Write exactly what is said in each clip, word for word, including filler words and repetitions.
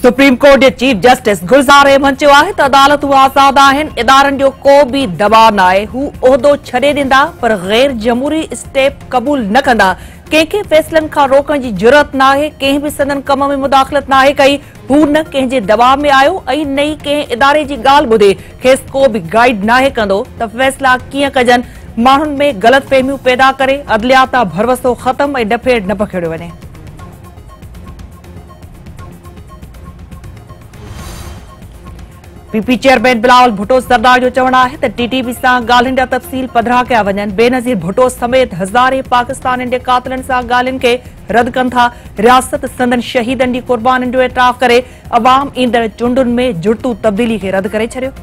Supreme court जे chief justice Gulzar Ahmed चयो आहे त अदालतूं आज़ाद आहिनि, इदारनि जो को बि दबाव न आहे। हू उहिदो छॾे ॾींदा पर गैर जमूरी स्टेप क़बूल न कंदा। कंहिंखे फ़ैसिलनि खां रोकण जी ज़रूरत नाहे, कंहिं बि सदन कम में मुदाख़लत नाहे कई। हू न कंहिंजे दबाव में आयो ऐं न ई कंहिं इदारे जी ॻाल्हि ॿुधे। खेसि को बि गाइड नाहे कंदो त फ़ैसिला कीअं कजनि। माण्हुनि में ग़लतफ़हमियूं पैदा करे अदलिया तां भरवसो ख़त्म ऐं डफेड़ न पखेड़ियो वञे। पीपी चेयरमैन बिलावल भुट्टो सरदार जो चवणु आहे त टीटीपी सां ॻाल्हियुनि जा तफ़सील पधिरा कया वञनि। बेनज़ीर भुट्टो समेत हज़ारे पाकिस्तानियुनि जे क़ातिलनि सां ॻाल्हियुनि खे रद्द कनि था। रियासत संदन शहीदनि जी क़ुर्बानियुनि जो एतिराफ़ करे अवाम ईंदड़ चूंडुनि में जुड़तू तब्दीली खे रद्द करे छॾियो।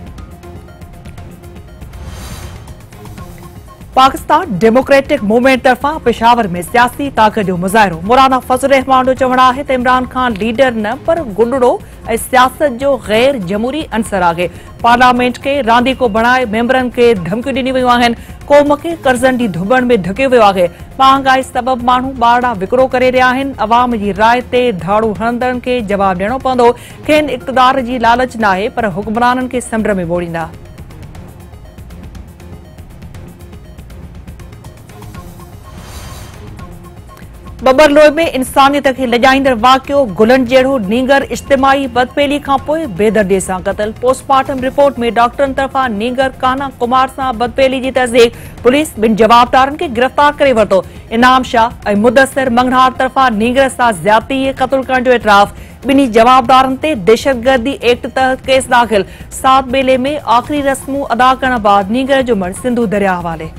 पाकिस्तान डेमोक्रेटिक मूवमेंट तरफ़ां पेशावर में सियासी ताक़त जो मुज़ाहिरो। मौलाना फज़ल रहमान जो चवणु आहे त इमरान खान लीडर न पर गुंडड़ो ऐं सियासत जो गैर जमूरी अंसर आहे। पार्लियामेंट खे रांदीको बणाए मेंबरनि खे धमकियूं ॾिनियूं वयूं आहिनि। क़ौम खे कर्ज़नि जी धुबण में ढकियो वियो आहे। महांगाई सबबि माण्हू ॿाहिरां विकिरो करे रहिया आहिनि। अवाम जी राय ते धाड़ू हणंदड़नि खे जवाबु ॾियणो पवंदो। खेनि इक़्तिदार जी लालच नाहे पर हुक्मराननि खे समुंड में ॿोड़ींदा। बबरलोह में इंसानियत खे लॼाईंदड़ वाक़ियो। गुलनि जहिड़ो नींगर इज्तिमाही बदपेली खां पोइ बेदर्दीअ सां क़तल। पोस्टमार्टम रिपोर्ट में डॉक्टरनि तरफ़ां नींगर काना कुमार सां बदपेली जी तस्दीक। पुलिस ॿिनि जवाबदारनि खे गिरफ़्तार करे वरितो। इनाम शाह ऐं मुदस्सिर मंगनार तरफ़ां नींगर सां ज़्यादती ऐं क़त्ल करण जो एतिराफ़। ॿिन्ही जवाबदारनि ते दहशतगर्दी एक्ट तहत केस दाख़िल। सात मेले में आख़िरी रस्मूं अदा करण बाद नींगर जो मर्द सिंधु दरिया हवाले।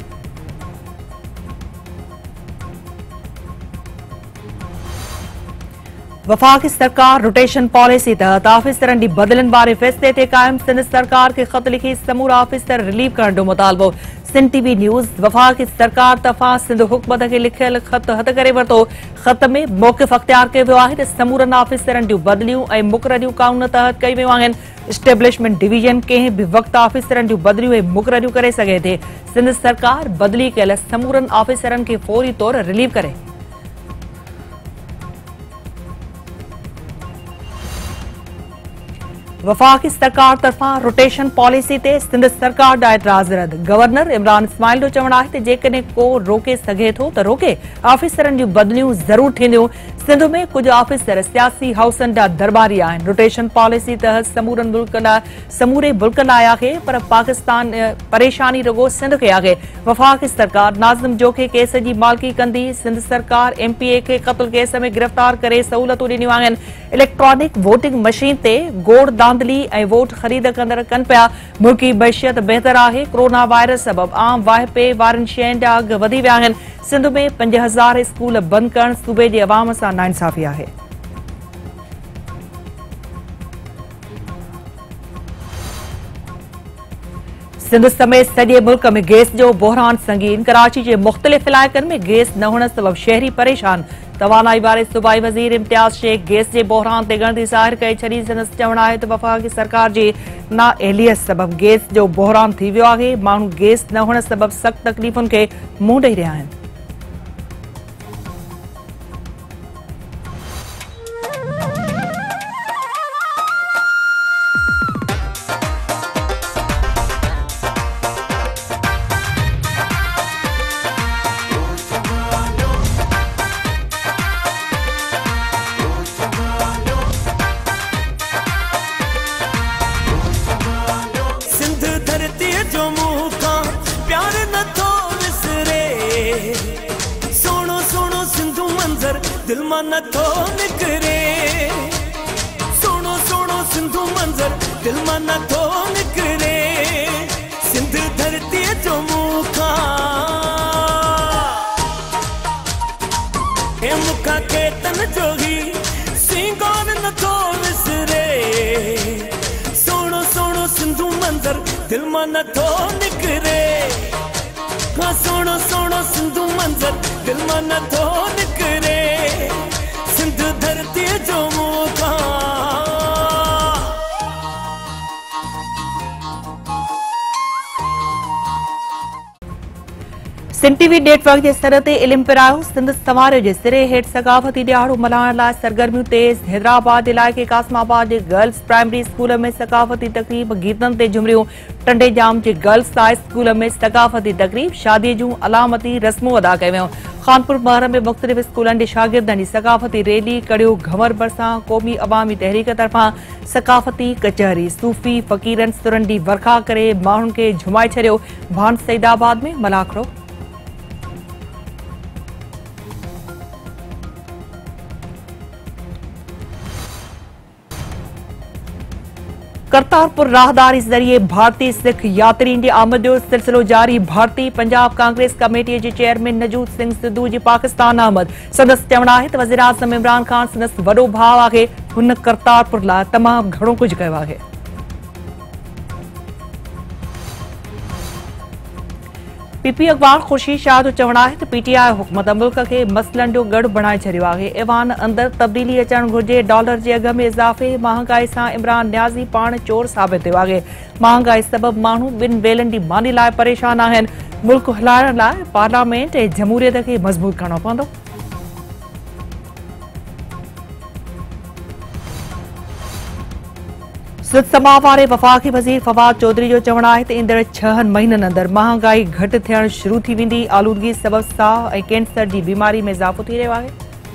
वफ़ाक़ी सरकार रोटेशन पॉलिसी तहत ऑफिसरनि जी बदिलनि वारे फ़ैसिले ते क़ाइम। सिंध सरकार खे ख़त लिखी समूरा ऑफिसर रिलीव करण जो मुतालबो। सिंध टीवी न्यूज़ वफ़ाक़ी सरकार तरफ़ां सिंध हुकूमत खे लिखियल ख़त हथ करे वरितो। ख़त में मौक़िफ़ अख़्तियार कयो वियो आहे त समूरनि ऑफिसरनि जूं बदिलियूं ऐं मुक़ररियूं कानून तहत कयूं वियूं आहिनि। इस्टेब्लिशमेंट डिवीजन कंहिं बि वक़्तु ऑफिसरनि जूं बदिलियूं ऐं मुक़ररियूं करे सघे थी। सिंध सरकार बदिली कयल समूरनि ऑफिसरनि खे फ़ौरी तौर रिलीव करे। वफ़ाक़ी सरकार तरफ़ां रोटेशन पॉलिसी ते सिंध सरकार जा एतिराज़ रद्द। गवर्नर इमरान इस्माइल जो चवणु आहे त जेकॾहिं को रोके सघे थो त रोके। ऑफिसरनि जूं बदिलियूं ज़रूर थींदियूं। सिंध में कुझु ऑफिसर सियासी हाउसनि जा दरबारी आहिनि। रोटेशन पॉलिसी तहत समूरनि मुल्क लाइ समूरे मुल्क लाइ आहे पर पाकिस्तान परेशानी रुगो सिंध खे आहे। वफ़ाक़ी सरकार नाज़िम जोखे केस जी मालिकी कंदी। सिंध सरकार एमपीए खे क़त्ल केस में गिरफ़्तार करे सहूलतूं ॾिनियूं आहिनि। इलेक्ट्रॉनिक वोटिंग मशीन ते गोड़ दांधली ऐं वोट ख़रीद कंदड़ कनि पिया। मुल्की बहशियत बहितर आहे। कोरोना वायरस सबबि आम वाहिपे वारनि शयुनि जा अघ वधी विया आहिनि। सिंध में पंज हज़ार स्कूल बंदि करणु सूबे जे अवाम सां नाइंसाफ़ी आहे। सिंध समेत सॼे मुल्क में गैस जो बहरान संगीन। कराची जे मुख़्तलिफ़ इलाइक़नि में गैस न हुअण सबबि शहरी परेशान। तवानाई वारे सूबाई वज़ीर इम्तियाज़ शेख गैस जे बहरान ते ॻणती ज़ाहिर करे छॾी। संदसि चवणु आहे त वफ़ाक़ी सरकार जी नाअहलियत सबबि गैस जो बहरान थी वियो आहे। माण्हू गैस न हुअण सबबि सख़्त तकलीफ़ुनि खे मुंहुं ॾेई रहिया आहिनि। दिल मां नथो निकरे। सोनो सोनो सिंधु मंज़र दिल मां नथो निकरे। सिंध धरती जो मुंह खां हे मुखा के तन जोगी सिंगार नथो विसरे। सोनो सोनो सिंधु मंज़र दिल मां नथो निकरे। हाँ सोनो सोनो सिंधु मंज़र दिल मां नथो निकरे। सिंध धरती जो मुंह खां सिंध टीवी नेटवर्क के सर ते इल्म पिरायो। सिंध समारोह के सिरे हेठ सकाफती ॾियारो मल्हाइण लाइ सरगर्मियूं तेज़। हैदराबाद इलाइक़े कासमाबाद के गर्ल्स प्राइमरी स्कूल में सकाफती तकरीब, गीतन ते झुमरियूं। टंडेजाम के गर्ल्स हाई स्कूल में सकाफती तकरीब, शादी जूं अलामती रस्मों अदा कयूं वयूं। खानपुर महर में मुख़्तलिफ़ स्कूलन के शागिर्दनि जी सकाफती रैली कड़ियो। घमर भरिसां क़ौमी अवामी तहरीक तरफ़ां सकाफती कचहरी, सूफ़ी फ़क़ीरनि सुरनि जी वरखा करे माण्हुनि खे झुमाए छॾियो। भान सईदाबाद में मलाखड़ो। करतारपुर राहदारी जरिए भारतीय सिख यात्रियों की आमद जो सिलसिलो जारी। भारतीय पंजाब कांग्रेस कमेटी के चेयरमैन नजूद सिंह सिद्धू की पाकिस्तान आमद। संदस चवण है तो वज़ीर आज़म इमरान खान संदस वडो भाउ है। हुन करतारपुर लाइ तमाम घणो कुछ कयो है। पीपी अखबार खुर्शीद शाह जो चवण है तो पीटीआई हुकूमत मुल्क के मसलन जो गढ़ बणाए छड़ियो है। ईवान अंदर तब्दीली अचण घुर्जे। डॉलर के अघ में इजाफे, महंगाई से इमरान न्याज़ी पान चोर साबित हो है। महंगाई सबब मानू बिन बेलन की मानी लाइ परेशान आहिनि। मुल्क हलाइण लाइ पार्लियामेंट ऐं जमहूरियत के मजबूत करणो पवंदो। सिंध समा वारे वफ़ाक़ी वज़ीर फवाद चौधरी जो चवण है तो ईंदड़ छहनि महीननि अंदर महंगाई घटि थियण शुरू थी वेंदी। आलूदगी सबब साह ऐं कैंसर की बीमारी में इजाफो थी रहियो आहे।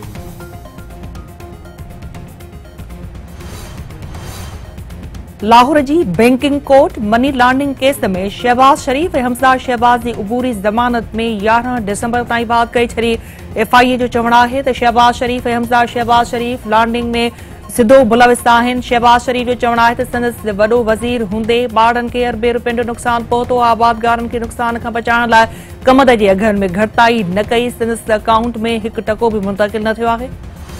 लाहौर की banking court money laundering case में शहबाज शरीफ और हमजा शहबाज की उबूरी जमानत में यारहं डिसंबर ताईं बाद कई छड़ी। एफआईए जो चवण है तो शहबाज शरीफ और हमजा शहबाज शरीफ लॉन्ड्रिंग में सिधो मुलविस आहिनि। शहबाज शरीफ जो चवण है तो संदसि वडो वज़ीर हूंदे ॿारनि खे अरबे रुपयनि जो नुक़सान पहुतो। आबादगारनि खे नुक़सान खां बचाइण लाइ कमद जे अघनि में घटिताई न कई। संदसि अकाउंट में हिकु टको भी मुंतकिल न थियो आहे।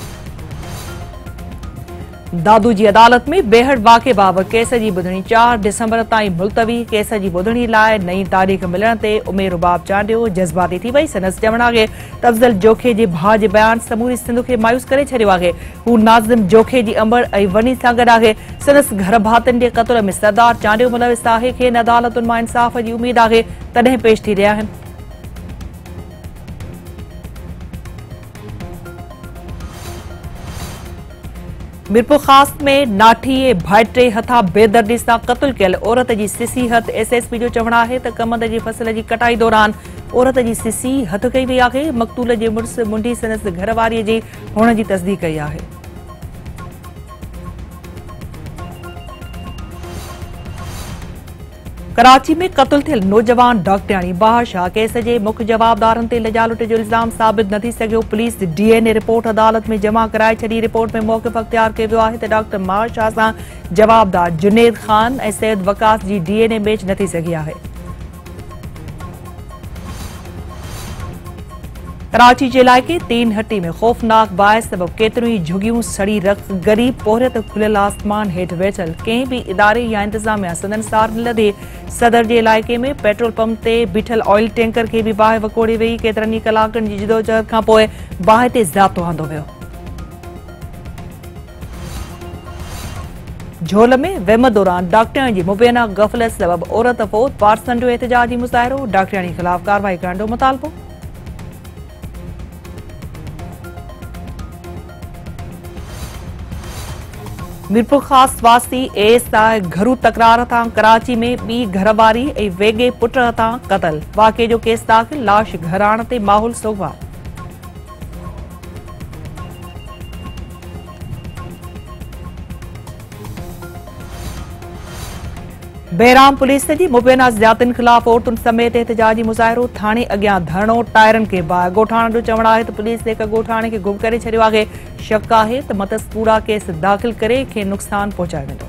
दादू की अदालत में बेहड़ वाक़े बाबति केस की ॿुधणी चार डिसंबर ताईं मुलतवी। केस की ॿुधणी लाइ नई तारीख़ मिलण ते उमेर रुबाब चांडियो जज़्बाती थी वई। संदसि चवण आहे त अफ़ज़ल जोखे जे भाउ जे बयान समूरी सिंध खे मायूस करे छॾियो आहे। हू नाज़िम जोखे जी अमर ऐं वनी सां गॾु आहे। संदसि घर भातियुनि जे क़त्ल में सरदार चांडियो मुलविस आहे। खेनि अदालतुनि मां इंसाफ़ जी उमीद आहे, तॾहिं पेश थी रहिया आहिनि। मीरपुर खास में नाठी भाइटे हथा बेदर्दी से कत्ल कयल औरत की सिसी हथ। एसएसपी जो चवण है तो कमद की फसल की कटाई दौरान औरत की सिसी हथ कई वही है। मक़तूल के मुड़स मुंडी संदसि घरवारी जी हुअण की तस्दीक कई है। कराची में कत्ल थियल नौजवान डॉक्टरानी बाहर शाह केस के मुख्य जवाबदारन ते लजालुट जो इल्जाम साबित न थी सघियो। पुलिस डीएनए रिपोर्ट अदालत में जमा कराए छड़ी। रिपोर्ट में मौक़िफ़ अख्तियार कयो वियो आहे त डॉक्टर बाहर शाह सां जवाबदार जुनेद खान ऐं सैयद वकास जी डीएनए मैच न थी सघी आहे। कराची के इलाइक़े तीन हट्टी में खौफनाक बाइस सबब केतरी झुगियूं सड़ी रख। गरीब पोहरत खुलियल आसमान हेठ वेठल कंहिं भी इदारे या इंतजामिया सदन सार न लधे। सदर के इलाइक़े में पेट्रोल पंप ते बीठल ऑयल टैंकर के भी बाहि वकोड़ी वई। केतरनि ई कलाकनि जी जिदोजहद खां पोइ बाहि ते ज़ाब्तो आंदो वियो। झोल में वहम दौरान डॉक्टरानी की मुबैना गफ़लत सबब औरत फौत। पार्सन जो एहतजाजी मुज़ाहिरो। डॉक्टरानी खिलाफ कार्रवाई करण जो मुतालबो। मीरपुर खास वासी एएसआई घरू तकरार तां कराची में बी घरवारी ऐं वेगे पुट तां क़त्ल। वाक़े जो केस दाख़िल। लाश घर आण ते माहौल सोगवार। बहराम पुलिस जी मुबैना ज़ियादतियुनि ख़िलाफ़ औरतुनि समेत एहतजाजी मुज़ाहिरो। थाणे अॻियां धरणो टायरनि के बाहि। ॻोठाणे जो चवण आहे त पुलिस हिक ॻोठाणे खे गुम करे छॾियो आहे। शक आहे त मतसपूरा केस दाख़िल करे खेनि नुक़सान पहुचायो वेंदो।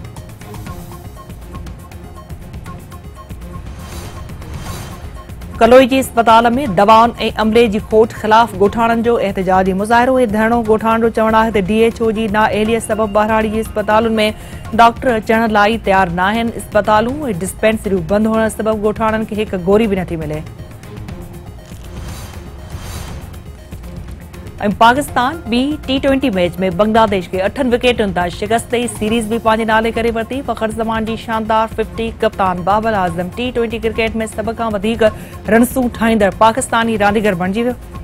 कलोई जी अस्पताल में दवाउनि ऐं अमले जी खोट ख़िलाफ़ ॻोठाणनि जो एहतजाजी मुज़ाहिरो ऐं धरणो। ॻोठाणे जो चवण आहे त डीएचओ जी नाअहलियत सबब ॿारहाड़ी जी अस्पतालुनि में डॉक्टर अचण लाइ तयार न आहिनि। अस्पतालूं ऐं डिस्पेंसरियूं बंदि हुअण सबब ॻोठाणनि खे हिक गोरी भी नथी मिले। ऐं पाकिस्तान ॿी टी ट्वेंटी मैच में बांग्लादेश खे अठनि विकेटुनि तां शिकस्त ॾेई सीरीज़ बि पंहिंजे नाले करे वरिती। फ़खर ज़मान जी शानदार फिफ्टी, कप्तान Babar Azam T twenty cricket में सभ खां वधीक रनसूं ठाहींदड़ पाकिस्तानी रांदीगर बणिजी वियो।